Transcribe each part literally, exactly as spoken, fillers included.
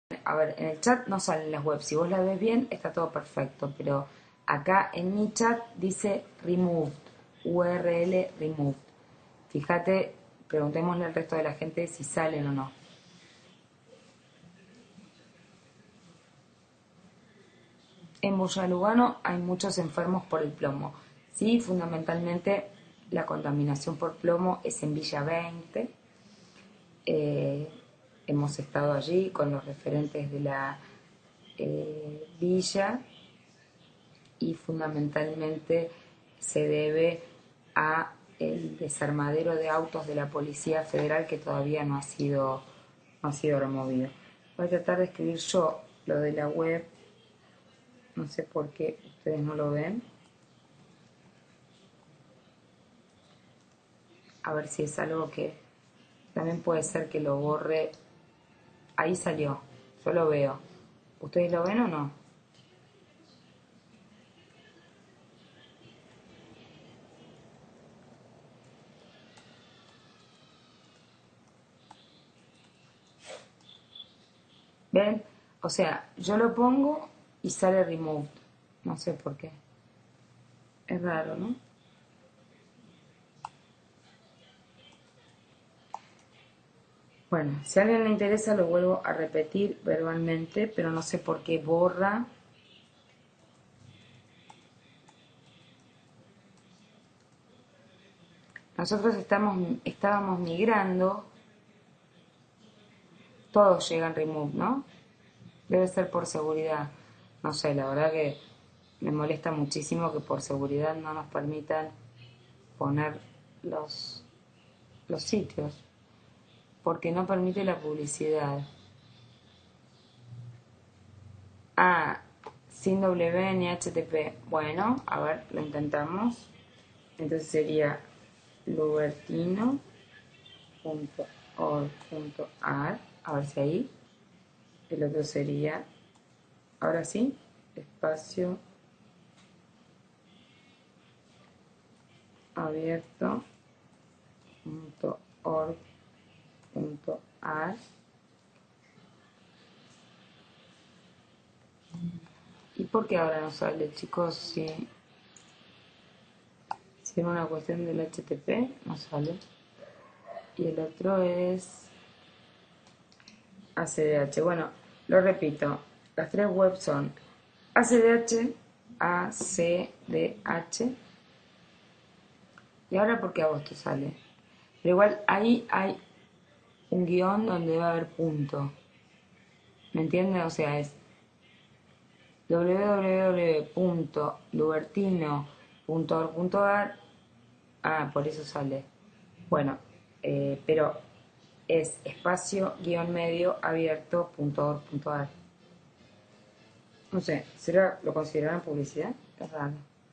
A ver, en el chat no salen las webs. Si vos la ves bien, está todo perfecto. Pero acá en mi chat dice removed, U R L removed. Fíjate, preguntémosle al resto de la gente si salen o no. En Bulla Lugano hay muchos enfermos por el plomo. Sí, fundamentalmente la contaminación por plomo es en Villa veinte. Eh, hemos estado allí con los referentes de la eh, villa y fundamentalmente se debe a el desarmadero de autos de la Policía Federal que todavía no ha sido, no ha sido removido. Voy a tratar de escribir yo lo de la web. No sé por qué ustedes no lo ven. A ver si es algo que también puede ser que lo borre. Ahí salió, yo lo veo. ¿Ustedes lo ven o no? ¿Ven? O sea, yo lo pongo y sale removed. No sé por qué. Es raro, ¿no? Bueno, si a alguien le interesa lo vuelvo a repetir verbalmente, pero no sé por qué borra. Nosotros estamos, estábamos migrando. Todos llegan remove, ¿no? Debe ser por seguridad. No sé, la verdad que me molesta muchísimo que por seguridad no nos permitan poner los, los sitios. Porque no permite la publicidad. Ah, sin W ni H T T P. Bueno, a ver, lo intentamos. Entonces sería lubertino punto org punto a r. A ver si ahí. El otro sería, ahora sí, espacio abierto punto org punto a r. ¿Y por qué ahora no sale, chicos? Si, si era una cuestión del H T T P, no sale. Y el otro es A C D H. Bueno, lo repito. Las tres webs son A C D H, A C D H. ¿Y ahora por qué a vos te sale? Pero igual ahí hay un guión donde va a haber punto. ¿Me entienden? O sea, es w w w punto lubertino punto org punto a r. Ah, por eso sale. Bueno, eh, pero es espacio guión medio abierto punto org punto a r. No sé, ¿será, lo considerarán publicidad? Es raro.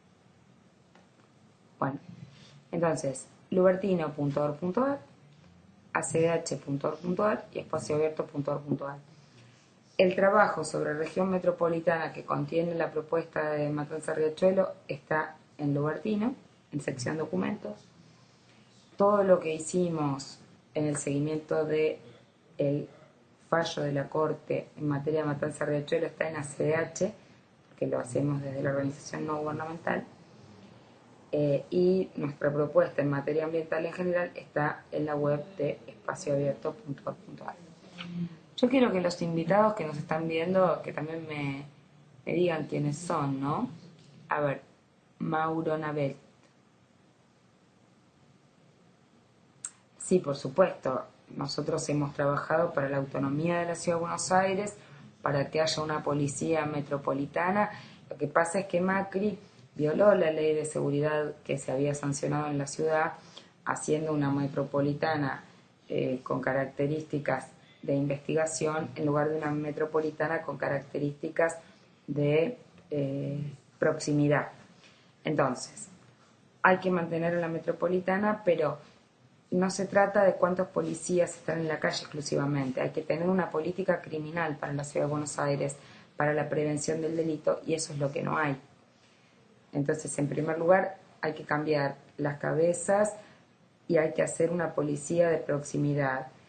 Bueno, entonces, lubertino punto org punto a r, a c d h punto org punto a r y espacioabierto punto org punto a r. El trabajo sobre región metropolitana que contiene la propuesta de Matanza Riachuelo está en Lubertino, en sección documentos. Todo lo que hicimos en el seguimiento del fallo de la Corte en materia de Matanza Riachuelo está en A C D H, porque lo hacemos desde la organización no gubernamental. Eh, y nuestra propuesta en materia ambiental en general está en la web de espacioabierto punto org punto a r. Yo quiero que los invitados que nos están viendo, que también me, me digan quiénes son, ¿no? A ver, Mauro Navet. Sí, por supuesto, nosotros hemos trabajado para la autonomía de la Ciudad de Buenos Aires, para que haya una policía metropolitana. Lo que pasa es que Macri violó la ley de seguridad que se había sancionado en la ciudad, haciendo una metropolitana eh, con características de investigación en lugar de una metropolitana con características de eh, proximidad. Entonces, hay que mantener a la metropolitana, pero no se trata de cuántos policías están en la calle exclusivamente. Hay que tener una política criminal para la Ciudad de Buenos Aires, para la prevención del delito, y eso es lo que no hay. Entonces, en primer lugar, hay que cambiar las cabezas y hay que hacer una policía de proximidad.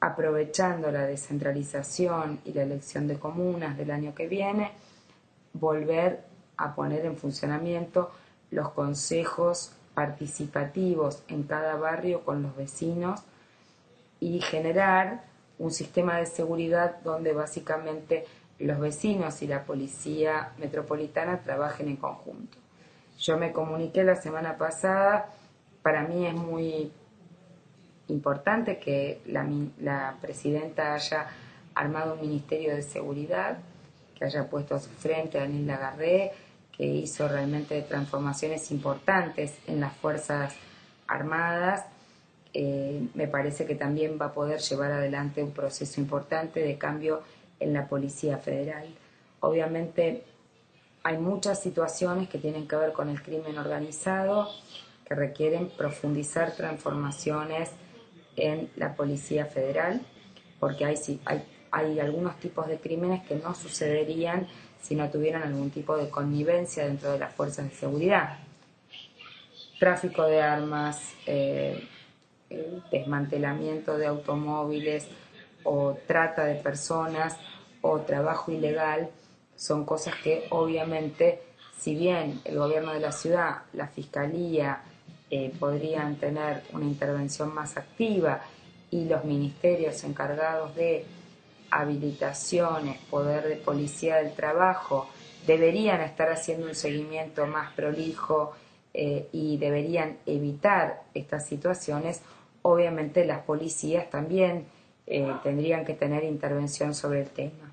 aprovechando la descentralización y la elección de comunas del año que viene, volver a poner en funcionamiento los consejos participativos en cada barrio con los vecinos y generar un sistema de seguridad donde básicamente los vecinos y la policía metropolitana trabajen en conjunto. Yo me comuniqué la semana pasada, para mí es muy importante que la, la presidenta haya armado un ministerio de seguridad, que haya puesto a su frente a Nilda Garré, que hizo realmente transformaciones importantes en las Fuerzas Armadas. Eh, me parece que también va a poder llevar adelante un proceso importante de cambio en la Policía Federal. Obviamente hay muchas situaciones que tienen que ver con el crimen organizado, que requieren profundizar transformaciones en la Policía Federal, porque hay, hay, hay algunos tipos de crímenes que no sucederían si no tuvieran algún tipo de connivencia dentro de las fuerzas de seguridad. Tráfico de armas, eh, el desmantelamiento de automóviles o trata de personas o trabajo ilegal son cosas que obviamente, si bien el gobierno de la ciudad, la fiscalía eh, podrían tener una intervención más activa y los ministerios encargados de habilitaciones, poder de policía del trabajo, deberían estar haciendo un seguimiento más prolijo eh, y deberían evitar estas situaciones. Obviamente las policías también eh, tendrían que tener intervención sobre el tema.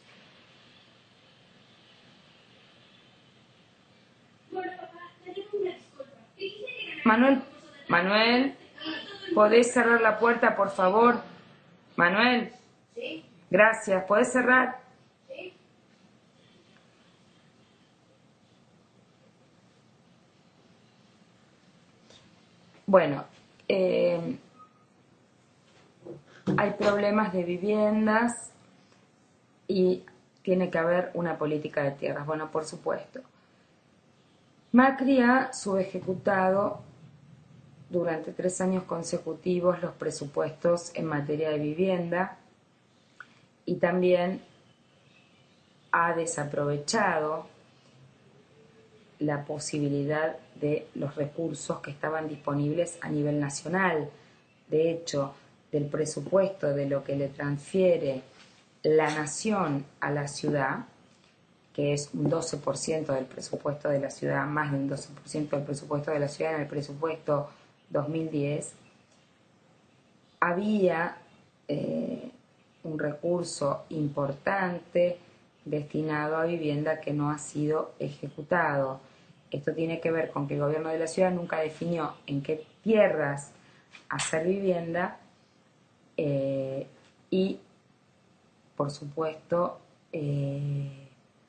Manuel, Manuel, ¿podés cerrar la puerta, por favor? Manuel. Sí. Gracias. ¿Podés cerrar? Sí. Bueno, eh, hay problemas de viviendas y tiene que haber una política de tierras. Bueno, por supuesto. Macri ha subejecutado durante tres años consecutivos los presupuestos en materia de vivienda y también ha desaprovechado la posibilidad de los recursos que estaban disponibles a nivel nacional. De hecho, del presupuesto de lo que le transfiere la nación a la ciudad, que es un doce por ciento del presupuesto de la ciudad, más de un doce por ciento del presupuesto de la ciudad en el presupuesto dos mil diez, había eh, un recurso importante destinado a vivienda que no ha sido ejecutado. Esto tiene que ver con que el gobierno de la ciudad nunca definió en qué tierras hacer vivienda eh, y, por supuesto, eh,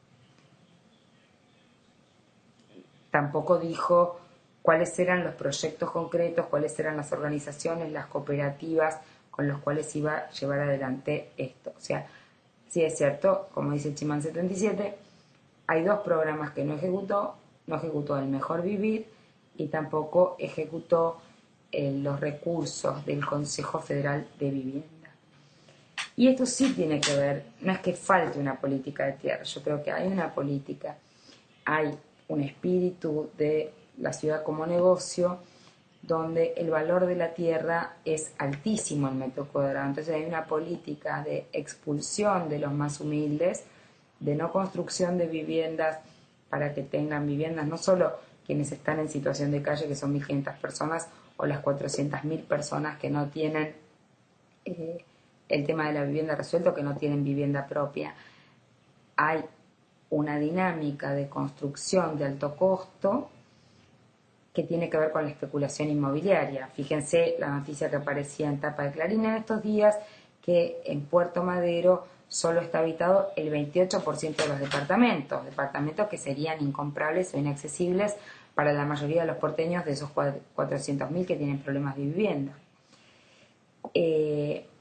tampoco dijo cuáles eran los proyectos concretos, cuáles eran las organizaciones, las cooperativas con los cuales iba a llevar adelante esto. O sea, sí es cierto, como dice Chimán setenta y siete, hay dos programas que no ejecutó, no ejecutó el Mejor Vivir y tampoco ejecutó eh, los recursos del Consejo Federal de Vivienda. Y esto sí tiene que ver, no es que falte una política de tierra, yo creo que hay una política, hay un espíritu de la ciudad como negocio, donde el valor de la tierra es altísimo en metro cuadrado. Entonces hay una política de expulsión de los más humildes, de no construcción de viviendas para que tengan viviendas, no solo quienes están en situación de calle, que son mil quinientas personas, o las cuatrocientas mil personas que no tienen eh, el tema de la vivienda resuelto, que no tienen vivienda propia. Hay una dinámica de construcción de alto costo que tiene que ver con la especulación inmobiliaria. Fíjense la noticia que aparecía en tapa de Clarín en estos días, que en Puerto Madero solo está habitado el veintiocho por ciento de los departamentos, departamentos que serían incomprables o inaccesibles para la mayoría de los porteños, de esos cuatrocientos mil que tienen problemas de vivienda. Eh,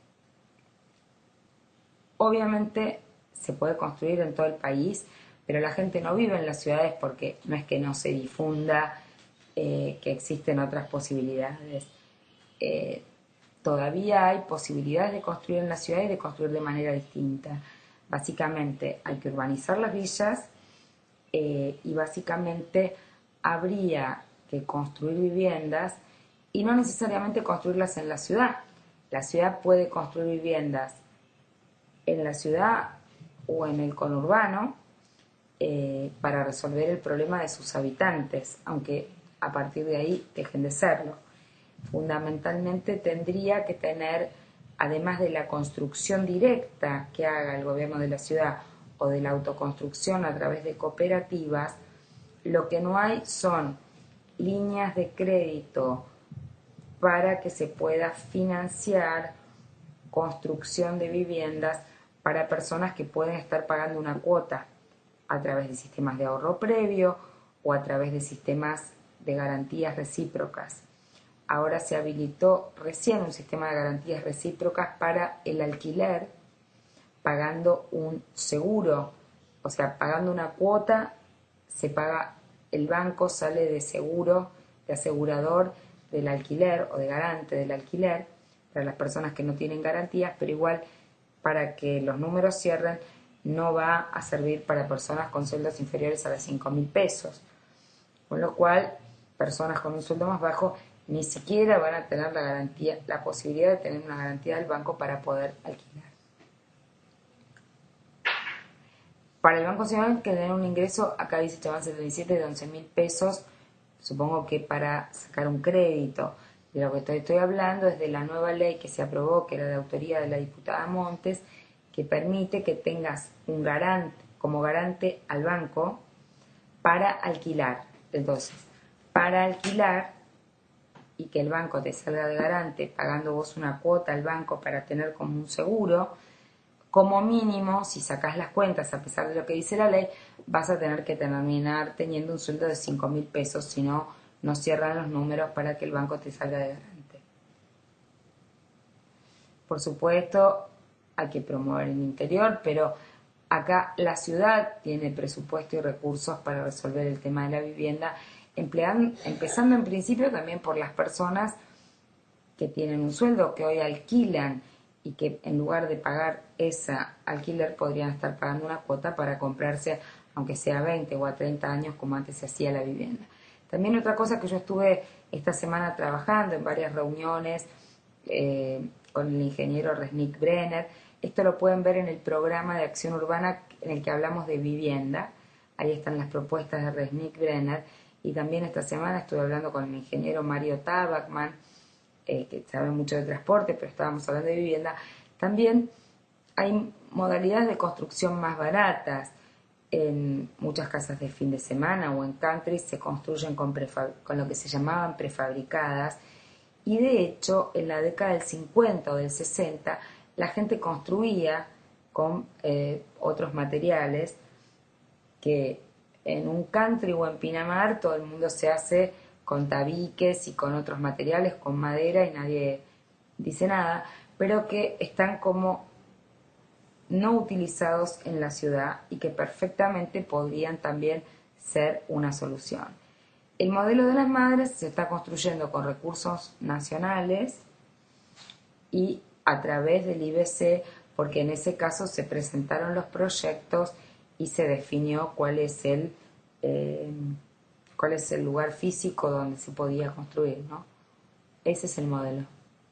obviamente se puede construir en todo el país, pero la gente no vive en las ciudades porque no es que no se difunda eh, que existen otras posibilidades. Eh, todavía hay posibilidades de construir en la ciudad y de construir de manera distinta. Básicamente hay que urbanizar las villas eh, y básicamente habría que construir viviendas y no necesariamente construirlas en la ciudad. La ciudad puede construir viviendas en la ciudad o en el conurbano eh, para resolver el problema de sus habitantes, aunque a partir de ahí dejen de serlo. Fundamentalmente tendría que tener, además de la construcción directa que haga el gobierno de la ciudad o de la autoconstrucción a través de cooperativas, lo que no hay son líneas de crédito para que se pueda financiar construcción de viviendas para personas que pueden estar pagando una cuota a través de sistemas de ahorro previo o a través de sistemas de garantías recíprocas. Ahora se habilitó recién un sistema de garantías recíprocas para el alquiler, pagando un seguro, o sea, pagando una cuota, se paga, el banco sale de seguro, de asegurador del alquiler o de garante del alquiler para las personas que no tienen garantías, pero igual para que los números cierren no va a servir para personas con sueldos inferiores a los cinco mil pesos, con lo cual personas con un sueldo más bajo ni siquiera van a tener la garantía, la posibilidad de tener una garantía del banco para poder alquilar. Para el Banco Nacional, que tener un ingreso, acá dice Chabán setenta y siete, de once mil pesos, supongo que para sacar un crédito. De lo que estoy, estoy hablando es de la nueva ley que se aprobó, que era de autoría de la diputada Montes, que permite que tengas un garante, como garante al banco para alquilar. Entonces, para alquilar y que el banco te salga de garante pagando vos una cuota al banco para tener como un seguro, como mínimo, si sacás las cuentas a pesar de lo que dice la ley, vas a tener que terminar teniendo un sueldo de cinco mil pesos, si no, no cierran los números para que el banco te salga de garante. Por supuesto, hay que promover el interior, pero acá la ciudad tiene presupuesto y recursos para resolver el tema de la vivienda, empleando, empezando en principio también por las personas que tienen un sueldo, que hoy alquilan y que en lugar de pagar ese alquiler podrían estar pagando una cuota para comprarse, aunque sea a veinte o a treinta años, como antes se hacía la vivienda. También otra cosa que yo estuve esta semana trabajando en varias reuniones eh, con el ingeniero Resnick Brenner. Esto lo pueden ver en el programa de acción urbana en el que hablamos de vivienda. Ahí están las propuestas de Resnick Brenner. Y también esta semana estuve hablando con el ingeniero Mario Tabacman, eh, que sabe mucho de transporte, pero estábamos hablando de vivienda. También hay modalidades de construcción más baratas. En muchas casas de fin de semana o en country se construyen con, con lo que se llamaban prefabricadas, y de hecho en la década del cincuenta o del sesenta la gente construía con eh, otros materiales que en un country o en Pinamar todo el mundo se hace con tabiques y con otros materiales, con madera, y nadie dice nada, pero que están como no utilizados en la ciudad y que perfectamente podrían también ser una solución. El modelo de las madres se está construyendo con recursos nacionales y a través del I B C, porque en ese caso se presentaron los proyectos y se definió cuál es el, eh, cuál es el lugar físico donde se podía construir, ¿no? Ese es el modelo.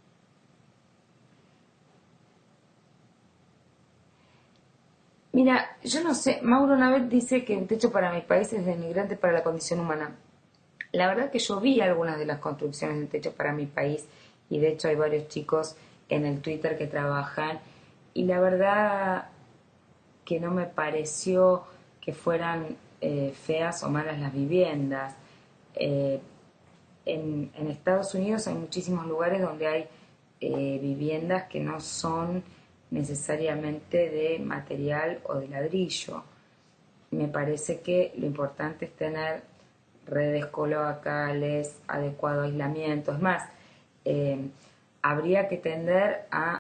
Mira, yo no sé, Mauro Navet dice que Un techo para mi país es denigrante para la condición humana. La verdad que yo vi algunas de las construcciones de Un techo para mi país, y de hecho hay varios chicos en el Twitter que trabajan, y la verdad que no me pareció que fueran eh, feas o malas las viviendas. Eh, en, en Estados Unidos hay muchísimos lugares donde hay eh, viviendas que no son necesariamente de material o de ladrillo. Me parece que lo importante es tener redes cloacales, adecuado aislamiento. Es más, eh, habría que tender a